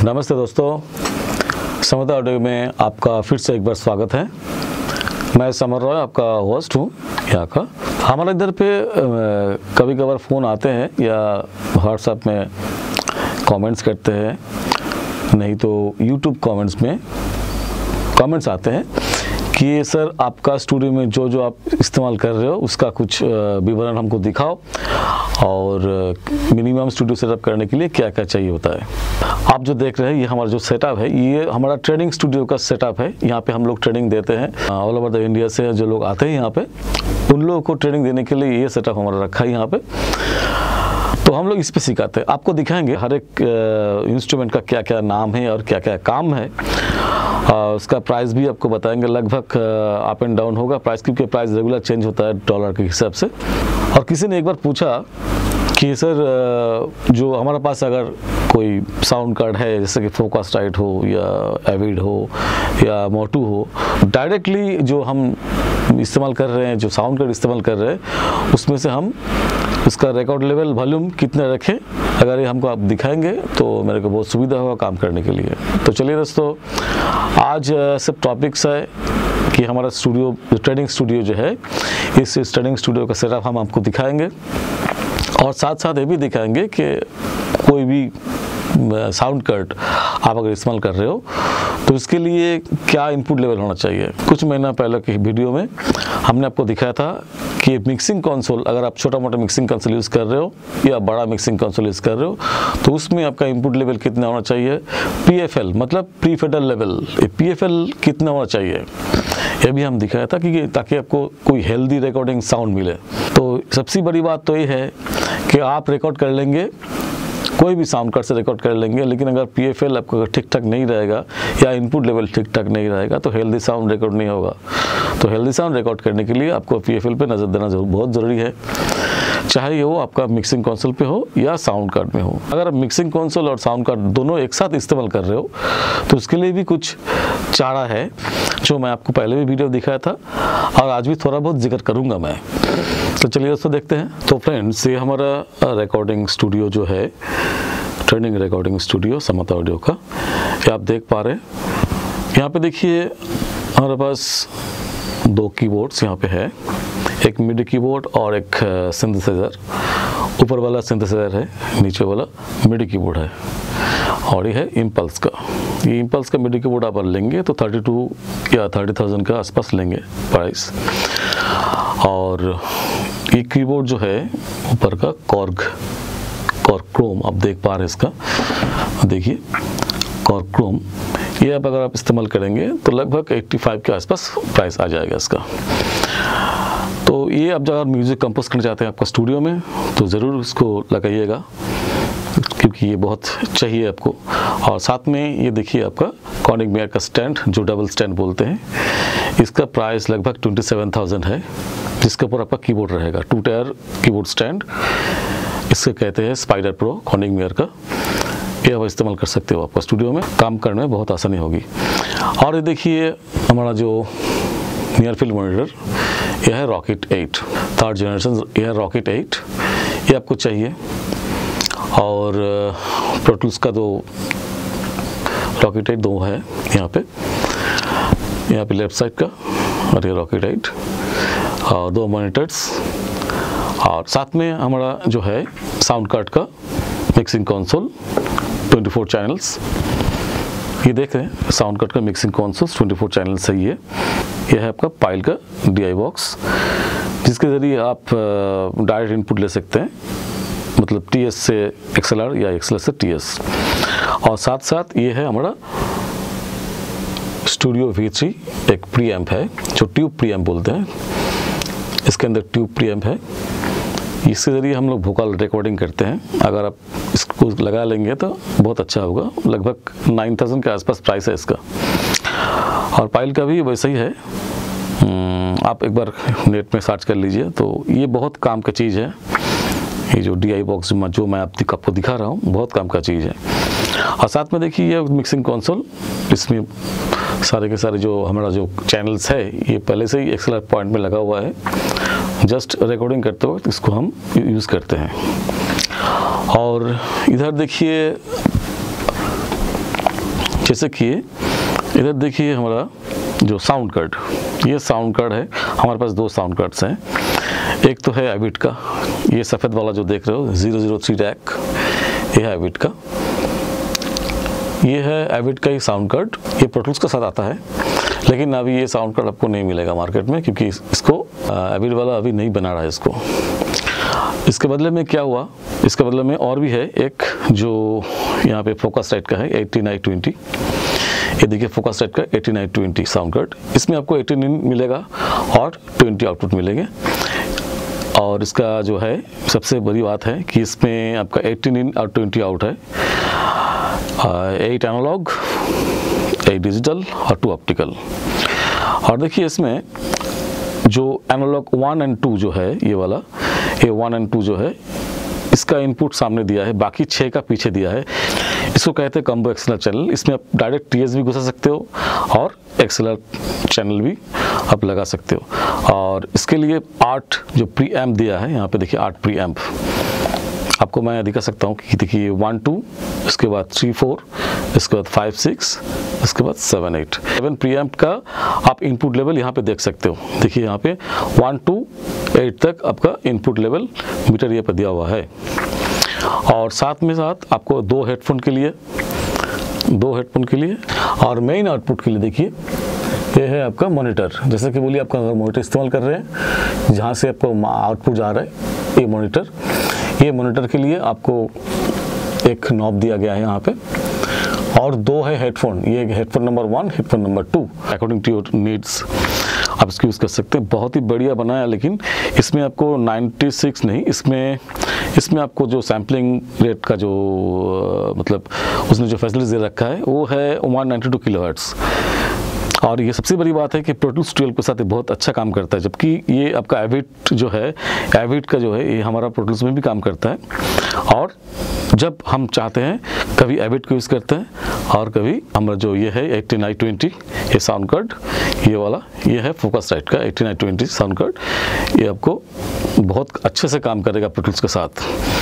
नमस्ते दोस्तों, समता ऑडियो में आपका फिर से एक बार स्वागत है। मैं समर रॉय आपका होस्ट हूँ यहाँ का। हमारे इधर पे कभी कभार फ़ोन आते हैं या व्हाट्सएप में कमेंट्स करते हैं, नहीं तो यूट्यूब कमेंट्स में कमेंट्स आते हैं कि सर आपका स्टूडियो में जो जो आप इस्तेमाल कर रहे हो उसका कुछ विवरण हमको दिखाओ और मिनिमम स्टूडियो सेटअप करने के लिए क्या क्या चाहिए होता है। आप जो देख रहे हैं ये हमारा जो सेटअप है, ये हमारा ट्रेनिंग स्टूडियो का सेटअप है। यहाँ पे हम लोग ट्रेनिंग देते हैं ऑल ओवर द इंडिया से जो लोग आते हैं यहाँ पे, उन लोगों को ट्रेनिंग देने के लिए ये सेटअप हमारा रखा है यहाँ पे। तो हम लोग इस पे सिखाते हैं, आपको दिखाएंगे हर एक इंस्ट्रूमेंट का क्या क्या नाम है और क्या क्या काम है। उसका प्राइस भी आपको बताएंगे, लगभग अप एंड डाउन होगा प्राइस, क्योंकि प्राइस रेगुलर चेंज होता है डॉलर के हिसाब से। और किसी ने एक बार पूछा कि सर जो हमारे पास अगर कोई साउंड कार्ड है, जैसे कि फोकसराइट हो या एविड हो या मोटू हो, डायरेक्टली जो हम इस्तेमाल कर रहे हैं, जो साउंड कार्ड इस्तेमाल कर रहे हैं, उसमें से हम उसका रिकॉर्ड लेवल वॉल्यूम कितने रखें, अगर ये हमको आप दिखाएंगे तो मेरे को बहुत सुविधा होगा काम करने के लिए। तो चलिए दोस्तों, आज सब टॉपिक्स है कि हमारा स्टूडियो, ट्रेनिंग स्टूडियो जो है, इस ट्रेनिंग स्टूडियो का सेटअप हम आपको दिखाएंगे और साथ साथ ये भी दिखाएंगे कि कोई भी साउंड कार्ड आप अगर इस्तेमाल कर रहे हो तो इसके लिए क्या इनपुट लेवल होना चाहिए। कुछ महीना पहले की वीडियो में हमने आपको दिखाया था कि मिक्सिंग कंसोल, अगर आप छोटा मोटा मिक्सिंग कंसोल यूज़ कर रहे हो या बड़ा मिक्सिंग कंसोल यूज़ कर रहे हो तो उसमें आपका इनपुट लेवल कितना होना चाहिए। PFL मतलब प्री फेडरल लेवल, PFL कितना होना चाहिए, ये भी हम दिखाया था कि ताकि आपको कोई हेल्दी रिकॉर्डिंग साउंड मिले। तो सबसे बड़ी बात तो ये है कि आप रिकॉर्ड कर लेंगे, कोई भी साउंड कार्ड से रिकॉर्ड कर लेंगे, लेकिन अगर PFL आपका ठीक ठाक नहीं रहेगा या इनपुट लेवल ठीक ठाक नहीं रहेगा तो हेल्दी साउंड रिकॉर्ड नहीं होगा। तो हेल्दी साउंड रिकॉर्ड करने के लिए आपको PFL पे नज़र देना बहुत ज़रूरी है, चाहे वो आपका मिक्सिंग कंसोल पे हो या साउंड कार्ड में हो। अगर आप मिक्सिंग कंसोल और साउंड कार्ड दोनों एक साथ इस्तेमाल कर रहे हो तो उसके लिए भी कुछ चारा है जो मैं आपको पहले भी वीडियो दिखाया था और आज भी थोड़ा बहुत जिक्र करूँगा मैं। तो चलिए दोस्तों देखते हैं। तो फ्रेंड्स, ये हमारा रिकॉर्डिंग स्टूडियो जो है, training recording studio Samta audio का, ये आप देख पा रहे हैं। यहाँ पे देखिए हमारे पास दो कीबोर्ड्स यहाँ पे है, एक मिडी कीबोर्ड और एक सिंथेसाइजर। ऊपर वाला सिंथेसाइजर है, नीचे वाला मिडी कीबोर्ड है और ये है इम्पल्स का। ये इम्पल्स का मिडी कीबोर्ड आप लेंगे तो 32 या 30,000 के आसपास लेंगे प्राइस। और ये कीबोर्ड जो है ऊपर का कॉर्ग क्रोम आप देख पा रहे हैं, इसका देखिए कॉर्ग क्रोम, ये अब अगर आप इस्तेमाल करेंगे तो लगभग 85 के आसपास प्राइस आ जाएगा इसका। तो ये अब जब आप म्यूज़िक कंपोज करना चाहते हैं आपका स्टूडियो में तो ज़रूर इसको लगाइएगा, क्योंकि ये बहुत चाहिए आपको। और साथ में ये देखिए आपका कॉर्निंग मेयर का स्टैंड, जो डबल स्टैंड बोलते हैं, इसका प्राइस लगभग 27,000 है, जिसके ऊपर आपका कीबोर्ड रहेगा। 2 टायर कीबोर्ड स्टैंड, इससे कहते हैं स्पाइडर प्रो कॉर्निंग मेयर का। ये आप इस्तेमाल कर सकते हो, आपका स्टूडियो में काम करने में बहुत आसानी होगी। और ये देखिए हमारा जो नियर फील्ड मॉनिटर, यह है रॉकेट 8 थर्ड जनरेशन, यह है रॉकेट 8, ये आपको चाहिए। और प्रो टूल्स का तो रॉकेट 8 दो है यहाँ पे लेफ्ट साइड का, और ये रॉकेट 8 और 2 मॉनिटर्स। और साथ में हमारा जो है साउंड कार्ड का मिक्सिंग कंसोल 24 चैनल्स, ये देख रहे हैं साउंड कार्ड का मिक्सिंग कंसोल 24 चैनल सही है। यह है आपका पाइल का DI बॉक्स, जिसके ज़रिए आप डायरेक्ट इनपुट ले सकते हैं, मतलब TS से XLR या XLR से TS। और साथ साथ ये है हमारा स्टूडियो V3, एक प्री एम्प है जो ट्यूब प्री एम्प बोलते हैं, इसके अंदर ट्यूब प्री एम्प है, इसके ज़रिए हम लोग वोकल रिकॉर्डिंग करते हैं। अगर आप इसको लगा लेंगे तो बहुत अच्छा होगा, लगभग 9,000 के आसपास प्राइस है इसका। और पाइल का भी वैसा ही है, आप एक बार नेट में सर्च कर लीजिए, तो ये बहुत काम का चीज़ है। ये जो DI बॉक्स जो मैं आपको दिखा रहा हूँ, बहुत काम का चीज़ है। और साथ में देखिए ये मिक्सिंग कंसोल, इसमें सारे के सारे जो हमारा जो चैनल्स है ये पहले से ही XLR पॉइंट में लगा हुआ है, जस्ट रिकॉर्डिंग करते वक्त इसको हम यूज़ करते हैं। और इधर देखिए जैसे कि इधर देखिए हमारा जो साउंड कार्ड, ये साउंड कार्ड है। हमारे पास दो साउंड कार्ड्स हैं। एक तो है एविड का, ये सफ़ेद वाला जो देख रहे हो 003 टैग, ये है एविड का। ये है एविड का ही साउंड कार्ड, ये प्रो टूल्स के साथ आता है, लेकिन अभी ये साउंड कार्ड आपको नहीं मिलेगा मार्केट में, क्योंकि इसको एविड वाला अभी नहीं बना रहा है इसको। इसके बदले में क्या हुआ, इसके बदले में और भी है एक जो यहाँ पे फोकस टाइप का है 8920। ये देखिए फोकस टाइप का 8920 साउंड कार्ड। इसमें आपको 18 इन मिलेगा और 20 आउटपुट मिलेंगे। और इसका जो है सबसे बड़ी बात है कि इसमें आपका 18 इन और 20 आउट है, 8 एनालॉग, 8 डिजिटल और 2 ऑप्टिकल। और देखिए इसमें जो एनालॉग 1 और 2 जो है, ये वाला, ये 1 और 2 जो है, इसका इनपुट सामने दिया है, बाकी 6 का पीछे दिया है। इसको कहते हैं कॉम्बो एक्सएलआर चैनल। इसमें आप डायरेक्ट टीएस भी घुसा सकते हो और एक्सएलआर चैनल भी आप लगा सकते हो। और इसके लिए 8 जो प्री एम्प दिया है, यहाँ पे देखिए 8 प्री एम्प आपको मैं दिखा सकता हूँ कि देखिए 1 2, इसके बाद 3 4, इसके बाद 5 6, इसके बाद 7 8। 7 प्री एम्प का आप इनपुट लेवल यहाँ पे देख सकते हो। देखिए यहाँ पे 1 2 8 तक आपका इनपुट लेवल मीटर ये पे दिया हुआ है। और साथ में साथ आपको 2 हेडफोन के लिए और मेन आउटपुट के लिए देखिए ये है आपका मॉनिटर। जैसे कि बोलिए आपका अगर मॉनिटर इस्तेमाल कर रहे हैं, जहाँ से आपको आउटपुट जा रहा है, ये मॉनिटर के लिए आपको एक नॉब दिया गया है यहाँ पे। और 2 है हेडफोन, ये headphone number 1, headphone number 2, according to your needs आप इसको यूज़ कर सकते हैं। बहुत ही बढ़िया बनाया, लेकिन इसमें आपको 96 नहीं, इसमें आपको जो सैम्पलिंग रेट का जो मतलब उसने जो फैसिलिटीज दे रखा है वो है 192 किलोहर्ट्ज़। और ये सबसे बड़ी बात है कि प्रो टूल्स 12 के साथ ये बहुत अच्छा काम करता है, जबकि ये आपका एविड जो है, एविड का जो है ये हमारा प्रो टूल्स में भी काम करता है। और जब हम चाहते हैं कभी एविड को यूज़ करते हैं और कभी हमारा जो ये है 8920 ये साउंड कार्ड, ये वाला ये है फोकस टाइप का 8920 साउंड कार्ड, ये आपको बहुत अच्छे से काम करेगा प्रो टूल्स के साथ।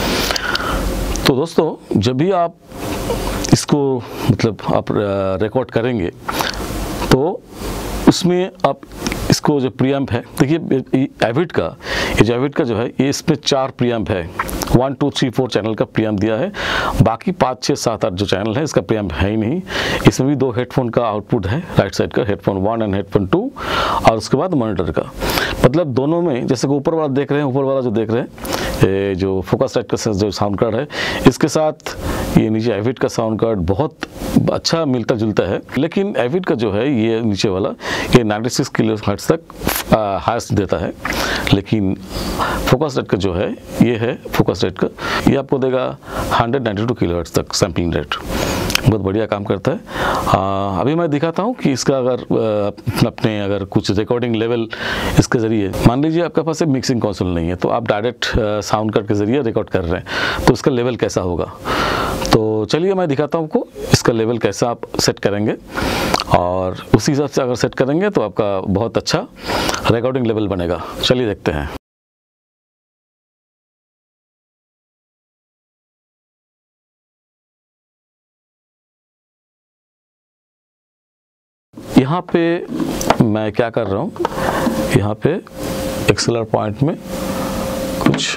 तो दोस्तों जब भी आप इसको मतलब आप रिकॉर्ड करेंगे तो उसमें आप इसको जो प्रीएम्प है, देखिए एविड का, ये जो एविड का जो है ये इसमें 4 प्रीएम्प है, 1 2 3 4 चैनल का प्रीएम्प दिया है। बाकी 5 6 7 8 जो चैनल है इसका प्रीएम्प है ही नहीं। इसमें भी 2 हेडफोन का आउटपुट है, राइट साइड का हेडफोन 1 और हेडफोन 2, और उसके बाद मॉनिटर का। मतलब दोनों में जैसे कि ऊपर वाला देख रहे हैं, ऊपर वाला जो देख रहे हैं ये जो फोकस टाइप का जो साउंड कार्ड है, इसके साथ ये नीचे एविड का साउंड कार्ड बहुत अच्छा मिलता जुलता है। लेकिन एविड का जो है ये नीचे वाला ये 96 किलोहर्ट्ज़ तक हाईएस्ट देता है, लेकिन फोकस रेट का जो है ये है फोकस रेट का, ये आपको देगा 192 किलोहर्ट्ज़ तक सैम्पलिंग रेट। बहुत बढ़िया काम करता है। अभी मैं दिखाता हूँ कि इसका अगर अपने अगर कुछ रिकॉर्डिंग लेवल इसके ज़रिए, मान लीजिए आपके पास एक मिक्सिंग कंसोल नहीं है, तो आप डायरेक्ट साउंड कार्ड के ज़रिए रिकॉर्ड कर रहे हैं, तो इसका लेवल कैसा होगा। तो चलिए मैं दिखाता हूँ आपको इसका लेवल कैसा आप सेट करेंगे, और उसी हिसाब से अगर सेट करेंगे तो आपका बहुत अच्छा रिकॉर्डिंग लेवल बनेगा। चलिए देखते हैं। यहाँ पे मैं क्या कर रहा हूँ, यहाँ पे एक्सएलआर पॉइंट में कुछ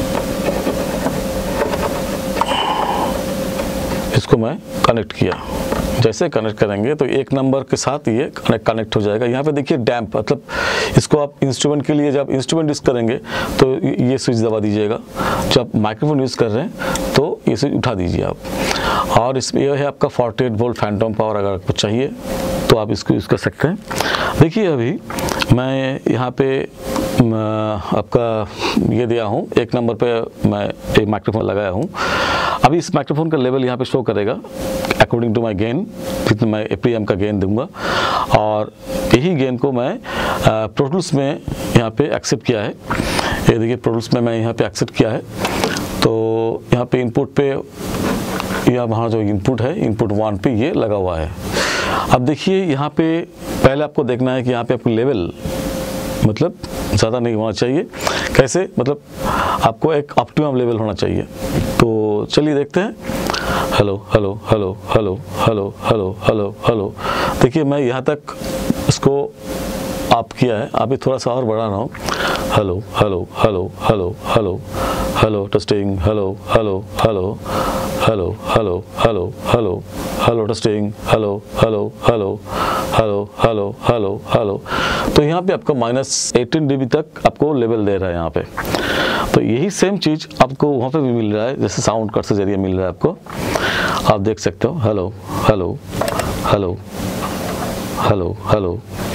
इसको मैं कनेक्ट किया। जैसे कनेक्ट करेंगे तो एक नंबर के साथ ये कनेक्ट हो जाएगा। यहाँ पे देखिए डैम्प, मतलब इसको आप इंस्ट्रूमेंट के लिए, जब इंस्ट्रूमेंट यूज़ करेंगे तो ये स्विच दबा दीजिएगा, जब माइक्रोफोन यूज़ कर रहे हैं तो ये स्विच उठा दीजिए आप। और इसमें यह है आपका 48 वोल्ट फैंटम पावर, अगर आपको चाहिए तो आप इसको यूज़ कर सकते हैं। देखिए अभी मैं यहाँ पे आपका ये दिया हूँ, एक नंबर पे मैं एक माइक्रोफोन लगाया हूँ। अभी इस माइक्रोफोन का लेवल यहाँ पे शो करेगा अकॉर्डिंग टू माई गेन, जितना मैं एपीएम का गेन दूंगा, और यही गेन को मैं प्रो टूल्स में यहाँ पे एक्सेप्ट किया है। ये देखिए प्रो टूल्स में मैं यहाँ पे एक्सेप्ट किया है, तो यहाँ पे इनपुट पे या वहाँ जो इनपुट है, इनपुट 1 पे ये लगा हुआ है। अब देखिए यहाँ पे पहले आपको देखना है कि यहाँ पे आपको लेवल मतलब ज़्यादा नहीं होना चाहिए। कैसे, मतलब आपको एक ऑप्टिमम लेवल होना चाहिए। तो चलिए देखते हैं। Hello hello hello hello hello hello hello hello. देखिए मैं यहाँ तक इसको आप किया है, अभी थोड़ा सा और बढ़ा रहा हूँ। Hello hello hello hello hello hello testing, hello hello hello hello hello hello hello hello testing, hello hello hello hello hello hello hello. तो यहाँ पे आपको -18 dB तक आपको लेवल दे रहा है यहाँ पे। तो यही सेम चीज़ आपको वहाँ पे भी मिल रहा है, जैसे साउंड कट से जरिए मिल रहा है आपको, आप देख सकते हो। Hello hello hello hello hello.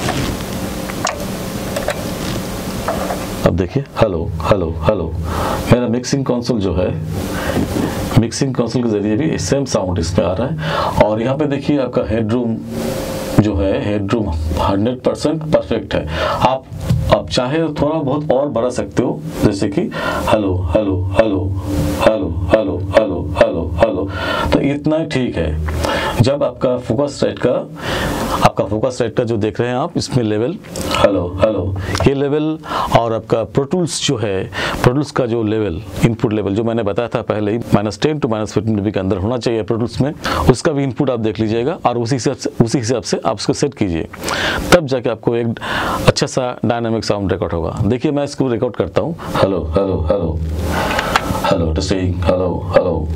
अब देखिए हेलो हेलो हेलो। मेरा मिक्सिंग कंसोल जो है, मिक्सिंग कंसोल के जरिए भी सेम साउंड इसमें आ रहा है। और यहाँ पे देखिए आपका हेडरूम जो है, हेडरूम 100% परफेक्ट है। आप चाहे तो थोड़ा बहुत और बढ़ा सकते हो, जैसे कि hello hello hello hello hello hello hello hello. तो इतना ही ठीक है। जब आपका फोकस रेट का जो देख रहे हैं आप, इसमें लेवल हेलो हेलो ये लेवल, और आपका प्रो टूल्स जो है, प्रो टूल्स का जो लेवल, इनपुट लेवल जो मैंने बताया था पहले ही, -10 to -15 dB के अंदर होना चाहिए प्रो टूल्स में, उसका भी इनपुट आप देख लीजिएगा और उसी हिसाब से आप उसको सेट कीजिए, तब जाके आपको एक अच्छा सा डायनामिक साउंड रिकॉर्ड होगा। देखिए मैं इसको रिकॉर्ड करता हूँ। Hello hello hello hello testing, hello hello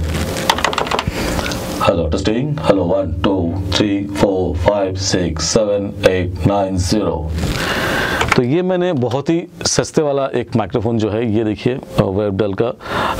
hello testing, hello 1 2 3 4 5 6 7 8 9 0। तो ये मैंने बहुत ही सस्ते वाला एक माइक्रोफोन जो है, ये देखिए वेबडेल का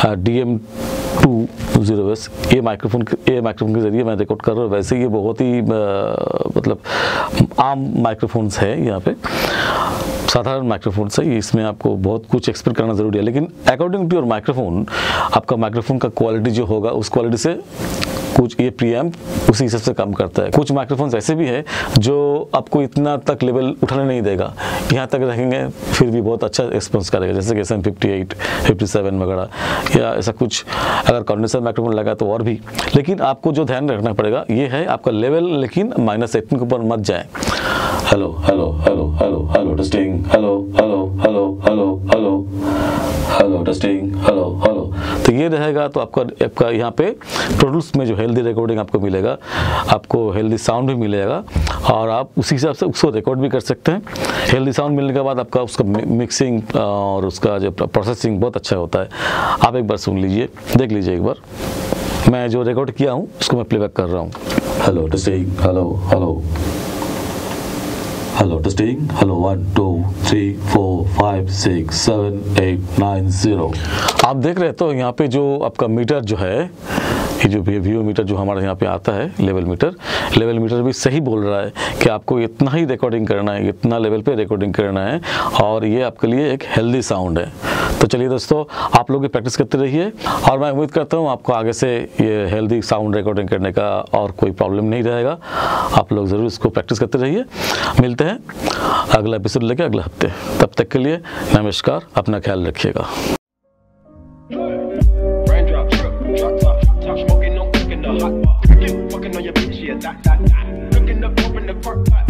DM220S, ये माइक्रोफोन के ज़रिए मैं रिकॉर्ड कर रहा हूँ। वैसे ये बहुत ही मतलब आम माइक्रोफोन्स है, यहाँ पे साधारण माइक्रोफोन है, इसमें आपको बहुत कुछ एक्सपेक्ट करना ज़रूरी है। लेकिन अकॉर्डिंग टू योर माइक्रोफोन, आपका माइक्रोफोन का क्वालिटी जो होगा, उस क्वालिटी से कुछ ये प्रीएम्प उसी हिसाब से काम करता है। कुछ माइक्रोफोन्स ऐसे भी है जो आपको इतना तक लेवल उठाने नहीं देगा, यहाँ तक रखेंगे फिर भी बहुत अच्छा रिस्पॉन्स करेगा, जैसे कि SM58 57 वगैरह, या ऐसा कुछ। अगर कंडेंसर माइक्रोफोन लगा तो और भी। लेकिन आपको जो ध्यान रखना पड़ेगा ये है आपका लेवल, लेकिन -18 के ऊपर मत जाए। Hello hello hello hello hello testing, hello hello hello hello hello hello testing, hello hello. तो ये रहेगा, तो आपका यहाँ पे प्रोडक्ट्स में जो हेल्दी रिकॉर्डिंग आपको मिलेगा, आपको हेल्दी साउंड भी मिलेगा, और आप उसी हिसाब से उसको रिकॉर्ड भी कर सकते हैं। हेल्दी साउंड मिलने के बाद आपका उसका मिक्सिंग और उसका जो प्रोसेसिंग बहुत अच्छा होता है। आप एक बार सुन लीजिए, देख लीजिए एक बार। मैं जो रिकॉर्ड किया हूँ उसको मैं प्लेबैक कर रहा हूँ। Hello testing, hello hello hello testing, hello 1 2 3 4 5 6 7 8 9 0। आप देख रहे हैं तो यहाँ पे जो आपका मीटर जो है, ये जो व्यू मीटर जो हमारे यहाँ पे आता है, लेवल मीटर भी सही बोल रहा है कि आपको इतना ही रिकॉर्डिंग करना है, इतना लेवल पे रिकॉर्डिंग करना है, और ये आपके लिए एक हेल्दी साउंड है। तो चलिए दोस्तों, आप लोग भी प्रैक्टिस करते रहिए, और मैं उम्मीद करता हूँ आपको आगे से ये हेल्दी साउंड रिकॉर्डिंग करने का और कोई प्रॉब्लम नहीं रहेगा। आप लोग ज़रूर इसको प्रैक्टिस करते रहिए। मिलते हैं अगला एपिसोड लेके अगले हफ्ते। तब तक के लिए नमस्कार, अपना ख्याल रखिएगा। Smoking, no cooking, the hot bar. Fucking on your bitch, yeah, that. Cooking up, open the park.